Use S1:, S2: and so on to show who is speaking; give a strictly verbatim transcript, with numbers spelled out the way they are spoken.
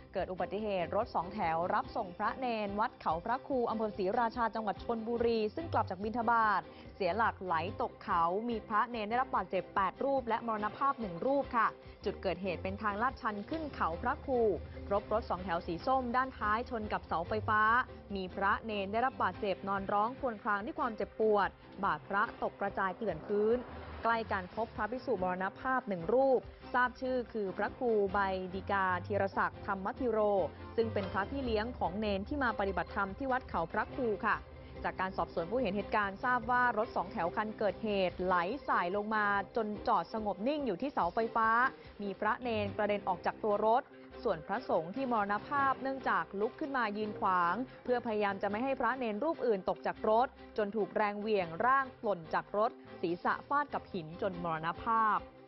S1: เกิดอุบัติเหตุรถสองแถวรับส่งพระเนนวัดเขาพระครูอำเภอศรีราชาจังหวัดชลบุรีซึ่งกลับจากบิณฑบาตเสียหลักไหลตกเขามีพระเนนได้รับบาดเจ็บแปดรูปและมรณภาพหนึ่งรูปค่ะจุดเกิดเหตุเป็นทางลาดชันขึ้นเขาพระครูพบรถสองแถวสีส้มด้านท้ายชนกับเสาไฟฟ้ามีพระเนนได้รับบาดเจ็บนอนร้องครวญครางด้วยความเจ็บปวดบาดพระตกกระจายเกลื่อนพื้นใกล้กันพบพระภิกษุมรณภาพหนึ่งรูปทราบชื่อคือพระครูใบดิกาธีรศักดิ์ธรรมธิโรซึ่งเป็นพระพี่เลี้ยงของเนนที่มาปฏิบัติธรรมที่วัดเขาพระครูค่ะจากการสอบสวนผู้เห็นเหตุการณ์ทราบว่ารถสองแถวคันเกิดเหตุไหลสายลงมาจนจอดสงบนิ่งอยู่ที่เสาไฟฟ้ามีพระเนนกระเด็นออกจากตัวรถส่วนพระสงฆ์ที่มรณภาพเนื่องจากลุกขึ้นมายืนขวางเพื่อพยายามจะไม่ให้พระเนนรูปอื่นตกจากรถจนถูกแรงเหวี่ยงร่างหล่นจากรถศีรษะฟาดกับหินจนมรณภาพ